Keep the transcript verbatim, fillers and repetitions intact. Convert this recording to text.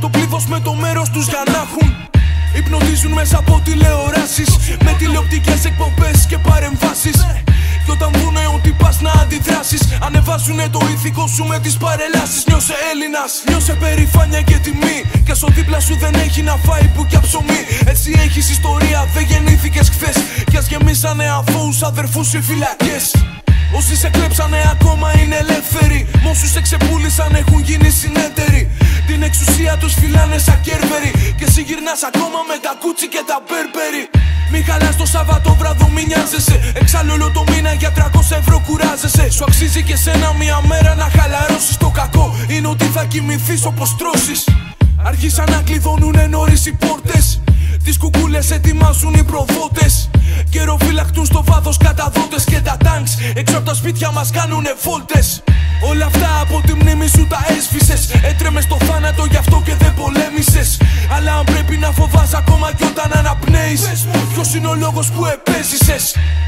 το πλήθος με το μέρος τους για να έχουν. Υπνοτίζουν μέσα από τηλεοράσεις, με τηλεοπτικές εκπομπές και παρεμβάσεις. Κι όταν δούνε ότι πας να αντιδράσεις, ανεβάζουνε το ηθικό σου με τις παρελάσεις. Νιώσε Έλληνας, νιώσε περηφάνεια και τιμή. Κι ας ο δίπλα σου δεν έχει να φάει που κι ψωμί. Εσύ έχεις ιστορία, δεν γεννήθηκες χθες. Κι ας γεμίσανε αθώους αδερφούς οι φυλακές. Όσοι σε κλέψανε ακόμα είναι ελεύθεροι. Μ' όσους σε ξεπούλησαν έχουν γίνει συνέτεροι. Την εξουσία τους φυλάνε σαν κέρβεροι. Και εσύ γυρνάς ακόμα με τα κούτσι και τα μπέρμπερι. Μη χαλάς το Σαββατόβραδο, μη νοιάζεσαι. Εξάλλου όλο το μήνα για τριακόσια ευρώ κουράζεσαι. Σου αξίζει και σένα μια μέρα να χαλαρώσεις. Το κακό είναι ότι θα κοιμηθείς όπως τρώσεις. Άρχισαν να κλειδώνουνε νωρίς οι πόρτες. Τις κουκούλες ετοιμάζουν οι προδότες. Καιροφυλακτούν στο βάθος καταδότες. Και τα τάγκς έξω από τα σπίτια μας κάνουνε βόλτες. Όλα αυτά από τη μνήμη σου τα έσφυσες. Έτρεμες στο θάνατο γι' αυτό και δεν πολέμησες. Αλλά αν πρέπει να φοβάσαι ακόμα κι όταν αναπνέεις, ποιος είναι ο λόγος που επέζησες?